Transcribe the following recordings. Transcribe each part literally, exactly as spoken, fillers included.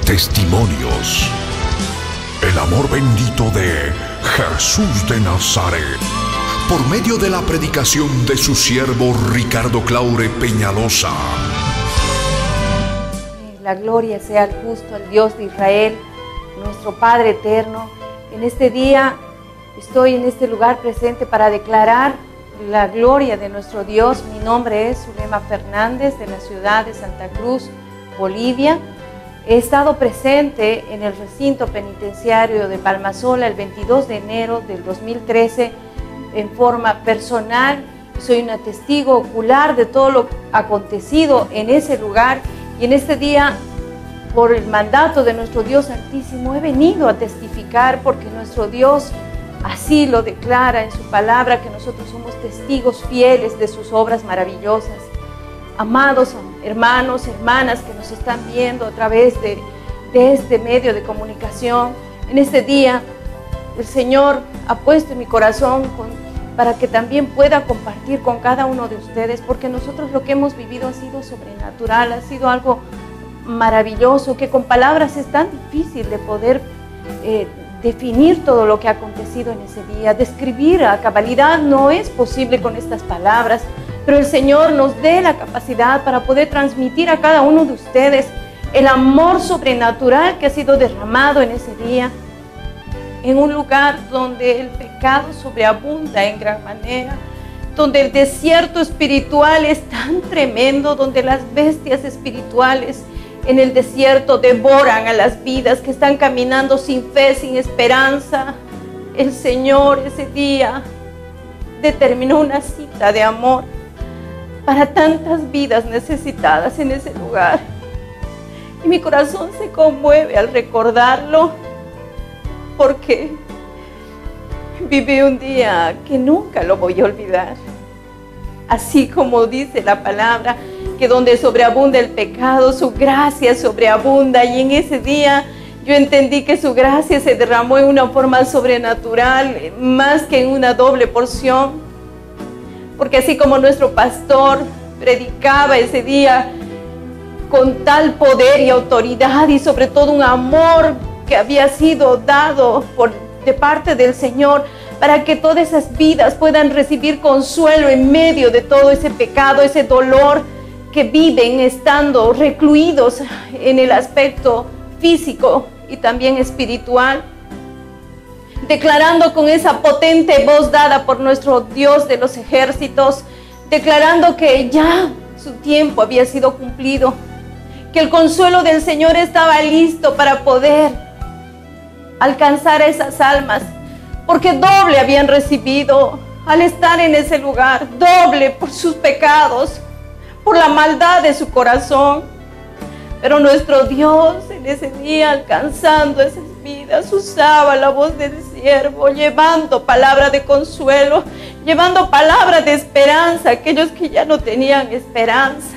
Testimonios. El amor bendito de Jesús de Nazaret, por medio de la predicación de su siervo Ricardo Claure Peñalosa. La gloria sea al justo, al Dios de Israel, nuestro Padre eterno. En este día estoy en este lugar presente para declarar la gloria de nuestro Dios. Mi nombre es Zulema Fernández, de la ciudad de Santa Cruz, Bolivia. He estado presente en el recinto penitenciario de Palmasola el veintidós de enero del dos mil trece en forma personal. Soy una testigo ocular de todo lo acontecido en ese lugar, y en este día, por el mandato de nuestro Dios Altísimo, he venido a testificar, porque nuestro Dios así lo declara en su palabra, que nosotros somos testigos fieles de sus obras maravillosas. Amados hermanos, hermanas que nos están viendo a través de, de este medio de comunicación, en este día el Señor ha puesto en mi corazón con, para que también pueda compartir con cada uno de ustedes, porque nosotros lo que hemos vivido ha sido sobrenatural, ha sido algo maravilloso, que con palabras es tan difícil de poder eh, definir todo lo que ha acontecido en ese día. Describir a cabalidad no es posible con estas palabras, pero el Señor nos dé la capacidad para poder transmitir a cada uno de ustedes el amor sobrenatural que ha sido derramado en ese día, en un lugar donde el pecado sobreabunda en gran manera, donde el desierto espiritual es tan tremendo, donde las bestias espirituales en el desierto devoran a las vidas que están caminando sin fe, sin esperanza. El Señor ese día determinó una cita de amor para tantas vidas necesitadas en ese lugar. Y mi corazón se conmueve al recordarlo, porque viví un día que nunca lo voy a olvidar. Así como dice la palabra, que donde sobreabunda el pecado, su gracia sobreabunda. Y en ese día yo entendí que su gracia se derramó en una forma sobrenatural, más que en una doble porción. Porque así como nuestro pastor predicaba ese día con tal poder y autoridad, y sobre todo un amor que había sido dado por, de parte del Señor, para que todas esas vidas puedan recibir consuelo en medio de todo ese pecado, ese dolor que viven estando recluidos en el aspecto físico y también espiritual. Declarando con esa potente voz dada por nuestro Dios de los ejércitos, declarando que ya su tiempo había sido cumplido, que el consuelo del Señor estaba listo para poder alcanzar a esas almas, porque doble habían recibido al estar en ese lugar, doble por sus pecados, por la maldad de su corazón. Pero nuestro Dios en ese día, alcanzando esas vidas, usaba la voz del siervo, llevando palabra de consuelo, llevando palabra de esperanza a aquellos que ya no tenían esperanza.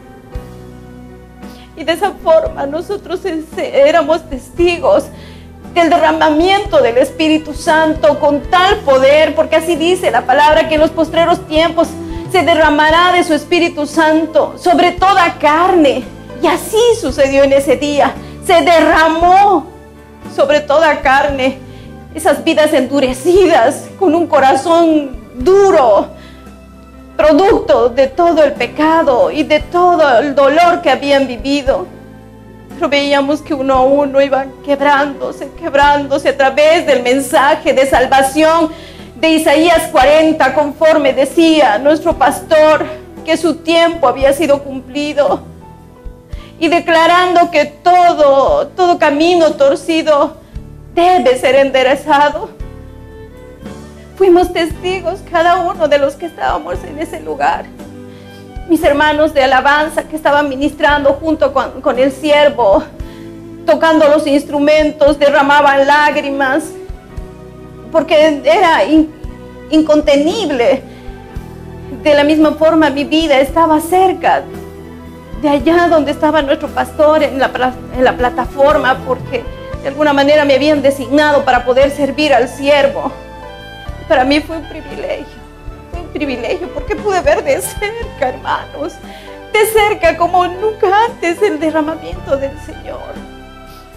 Y de esa forma nosotros éramos testigos del derramamiento del Espíritu Santo con tal poder, porque así dice la palabra, que en los postreros tiempos se derramará de su Espíritu Santo sobre toda carne. Y así sucedió en ese día, se derramó sobre toda carne. Esas vidas endurecidas, con un corazón duro, producto de todo el pecado y de todo el dolor que habían vivido. Pero veíamos que uno a uno iban quebrándose, quebrándose a través del mensaje de salvación de Isaías cuarenta, conforme decía nuestro pastor, que su tiempo había sido cumplido. Y declarando que todo, todo camino torcido debe ser enderezado. Fuimos testigos cada uno de los que estábamos en ese lugar. Mis hermanos de alabanza que estaban ministrando junto con, con el siervo, tocando los instrumentos, derramaban lágrimas, porque era in, incontenible. De la misma forma mi vida estaba cerca de allá donde estaba nuestro pastor, en la, en la plataforma, porque de alguna manera me habían designado para poder servir al siervo. Para mí fue un privilegio, fue un privilegio, porque pude ver de cerca, hermanos, de cerca como nunca antes el derramamiento del Señor.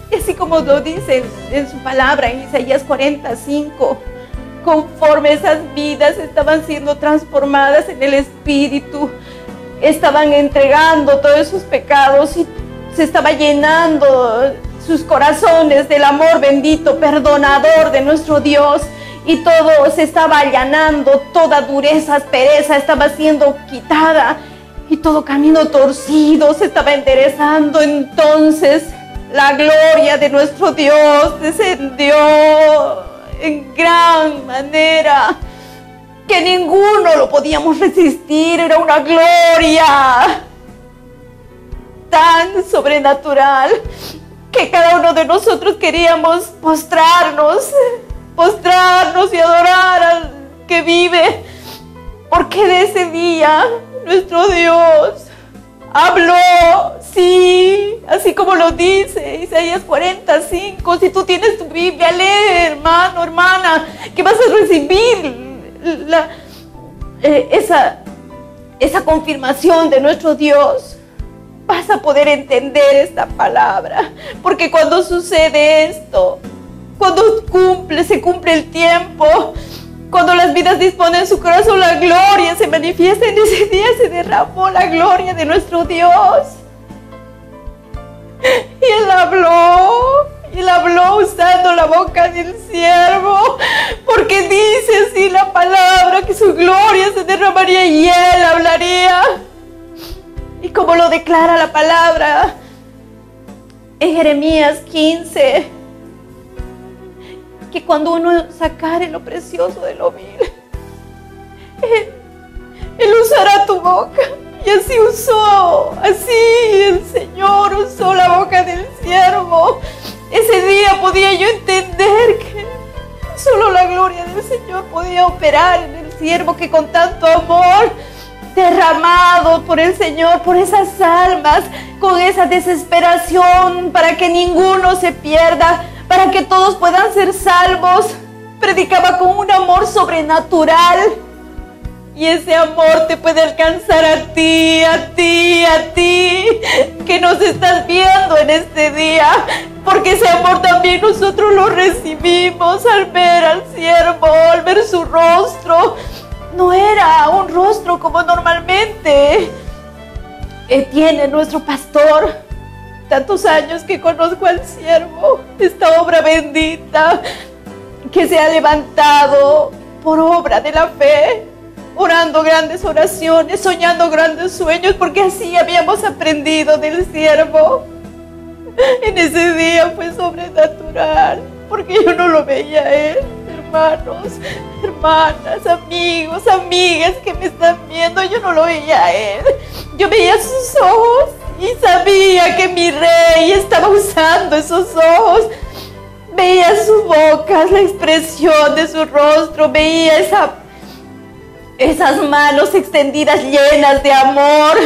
Y así como lo dice en su palabra en Isaías cuarenta y cinco, conforme esas vidas estaban siendo transformadas en el Espíritu, estaban entregando todos sus pecados y se estaba llenando sus corazones del amor bendito, perdonador de nuestro Dios, y todo se estaba allanando, toda dureza, aspereza estaba siendo quitada y todo camino torcido se estaba enderezando. Entonces la gloria de nuestro Dios descendió en gran manera, que ninguno lo podíamos resistir. Era una gloria tan sobrenatural que cada uno de nosotros queríamos postrarnos, postrarnos y adorar al que vive, porque de ese día nuestro Dios habló, sí, así como lo dice Isaías cuarenta y cinco. Si tú tienes tu Biblia, lee, hermano, hermana, que vas a recibir la, eh, esa, esa confirmación de nuestro Dios. Vas a poder entender esta palabra, porque cuando sucede esto, cuando cumple, se cumple el tiempo, cuando las vidas disponen su corazón, la gloria se manifiesta. En ese día se derramó la gloria de nuestro Dios. Y Él habló, y Él habló usando la boca del siervo, porque dice así la palabra, que su gloria se derramaría y Él hablaría. Y como lo declara la palabra en Jeremías quince, que cuando uno sacare lo precioso de lo vil, Él, Él usará tu boca. Y así usó, así el Señor usó la boca del siervo. Ese día podía yo entender que solo la gloria del Señor podía operar en el siervo, que con tanto amor derramado por el Señor, por esas almas, con esa desesperación para que ninguno se pierda, para que todos puedan ser salvos, predicaba con un amor sobrenatural. Y ese amor te puede alcanzar a ti, a ti, a ti, que nos estás viendo en este día, porque ese amor también nosotros lo recibimos al ver al siervo, al ver su rostro. No era un rostro como normalmente eh, tiene nuestro pastor. Tantos años que conozco al siervo, esta obra bendita que se ha levantado por obra de la fe, orando grandes oraciones, soñando grandes sueños, porque así habíamos aprendido del siervo. En ese día fue sobrenatural, porque yo no lo veía a él. Hermanos, hermanas, amigos, amigas que me están viendo, yo no lo veía a él. Yo veía sus ojos y sabía que mi rey estaba usando esos ojos. Veía su boca, la expresión de su rostro, veía esa, esas manos extendidas llenas de amor,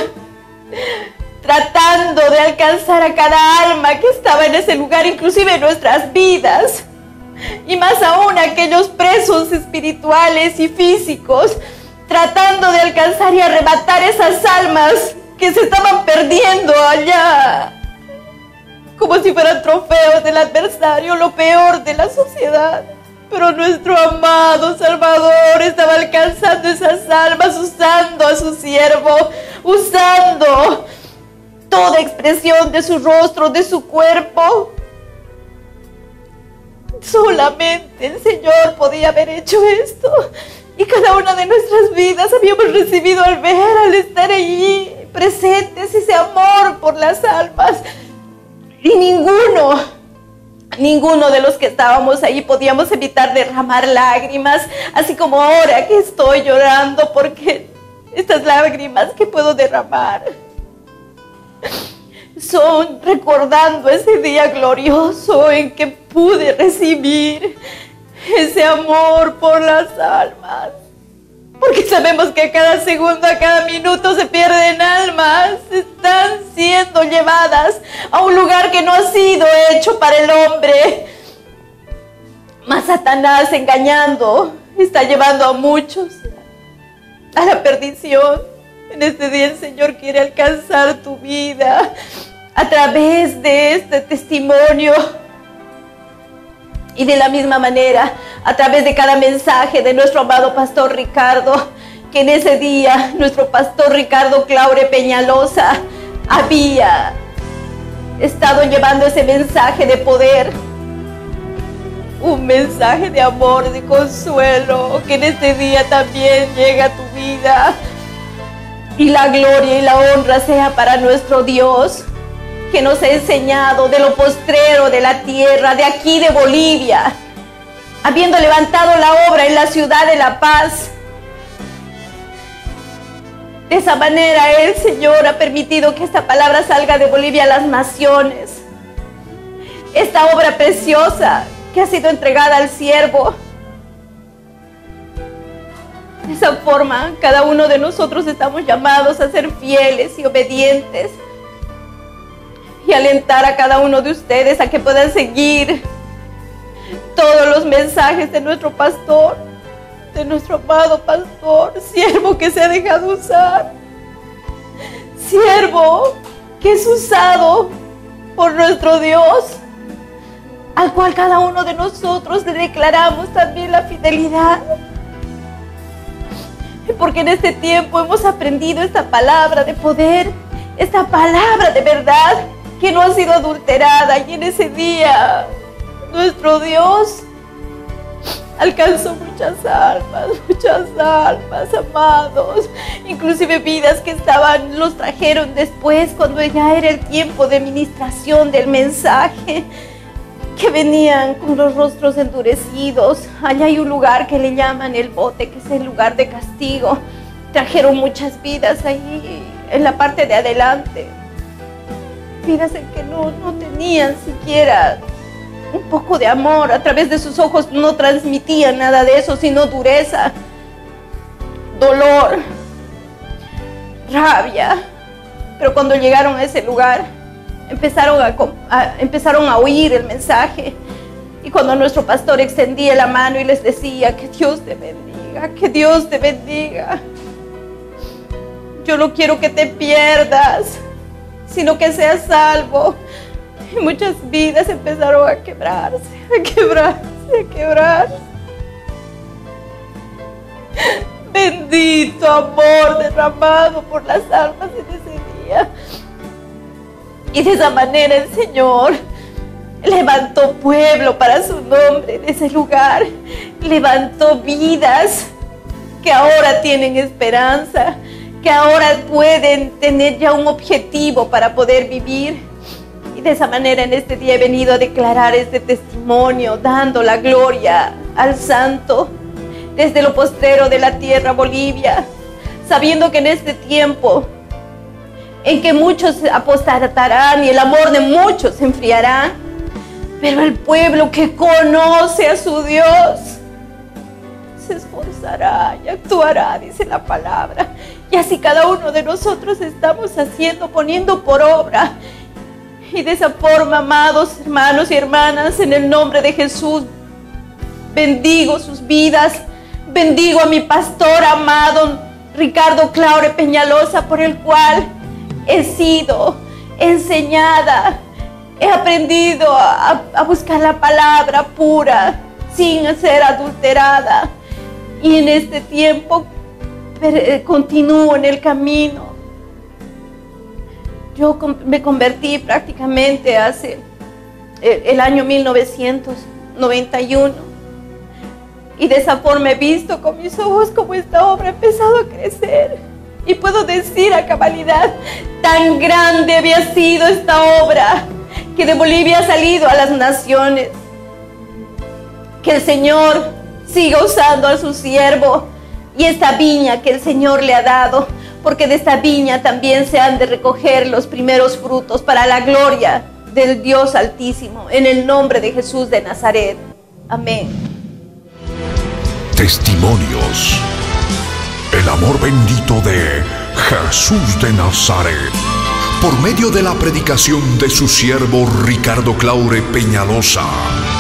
tratando de alcanzar a cada alma que estaba en ese lugar, inclusive en nuestras vidas. Y más aún aquellos presos espirituales y físicos, tratando de alcanzar y arrebatar esas almas que se estaban perdiendo allá, como si fueran trofeos del adversario, lo peor de la sociedad. Pero nuestro amado Salvador estaba alcanzando esas almas, usando a su siervo, usando toda expresión de su rostro, de su cuerpo. Solamente el Señor podía haber hecho esto, y cada una de nuestras vidas habíamos recibido al ver, al estar allí presentes, ese amor por las almas. Y ninguno, ninguno de los que estábamos ahí podíamos evitar derramar lágrimas, así como ahora que estoy llorando, porque estas lágrimas que puedo derramar son recordando ese día glorioso en que pude recibir ese amor por las almas. Porque sabemos que a cada segundo, a cada minuto se pierden almas, están siendo llevadas a un lugar que no ha sido hecho para el hombre. Mas Satanás, engañando, está llevando a muchos a la perdición. En este día el Señor quiere alcanzar tu vida, a través de este testimonio. Y de la misma manera, a través de cada mensaje de nuestro amado pastor Ricardo, que en ese día nuestro pastor Ricardo Claure Peñalosa había estado llevando ese mensaje de poder, un mensaje de amor, de consuelo, que en este día también llega a tu vida. Y la gloria y la honra sea para nuestro Dios, que nos ha enseñado de lo postrero de la tierra, de aquí de Bolivia, habiendo levantado la obra en la ciudad de La Paz. De esa manera el Señor ha permitido que esta palabra salga de Bolivia a las naciones. Esta obra preciosa que ha sido entregada al siervo. De esa forma, cada uno de nosotros estamos llamados a ser fieles y obedientes, y alentar a cada uno de ustedes a que puedan seguir todos los mensajes de nuestro pastor, de nuestro amado pastor, siervo que se ha dejado usar, siervo que es usado por nuestro Dios, al cual cada uno de nosotros le declaramos también la fidelidad. Porque en este tiempo hemos aprendido esta palabra de poder, esta palabra de verdad que no ha sido adulterada, y en ese día nuestro Dios alcanzó muchas almas, muchas almas, amados, inclusive vidas que estaban, los trajeron después cuando ya era el tiempo de ministración del mensaje, que venían con los rostros endurecidos. Allá hay un lugar que le llaman el bote, que es el lugar de castigo. Trajeron muchas vidas ahí en la parte de adelante, vidas en que no, no tenían siquiera un poco de amor. A través de sus ojos no transmitían nada de eso, sino dureza, dolor, rabia. Pero cuando llegaron a ese lugar, empezaron a, a, empezaron a oír el mensaje. Y cuando nuestro pastor extendía la mano y les decía: que Dios te bendiga, que Dios te bendiga, yo no quiero que te pierdas, sino que seas salvo. Y muchas vidas empezaron a quebrarse, a quebrarse, a quebrarse. Bendito amor derramado por las almas en ese día. Y de esa manera el Señor levantó pueblo para su nombre en ese lugar. Levantó vidas que ahora tienen esperanza, que ahora pueden tener ya un objetivo para poder vivir. Y de esa manera en este día he venido a declarar este testimonio, dando la gloria al Santo desde lo postrero de la tierra, Bolivia, sabiendo que en este tiempo en que muchos apostatarán y el amor de muchos se enfriará, pero el pueblo que conoce a su Dios se esforzará y actuará, dice la palabra. Y así cada uno de nosotros estamos haciendo, poniendo por obra. Y de esa forma, amados hermanos y hermanas, en el nombre de Jesús, bendigo sus vidas, bendigo a mi pastor amado Ricardo Claure Peñalosa, por el cual he sido enseñada, he aprendido a, a buscar la palabra pura, sin ser adulterada. Y en este tiempo continúo en el camino. Yo me convertí prácticamente hace el año mil novecientos noventa y uno. Y de esa forma he visto con mis ojos cómo esta obra ha empezado a crecer. Y puedo decir a cabalidad, tan grande había sido esta obra, que de Bolivia ha salido a las naciones. Que el Señor siga usando a su siervo y esta viña que el Señor le ha dado, porque de esta viña también se han de recoger los primeros frutos para la gloria del Dios Altísimo, en el nombre de Jesús de Nazaret. Amén. Testimonios. El amor bendito de Jesús de Nazaret, por medio de la predicación de su siervo Ricardo Claure Peñalosa.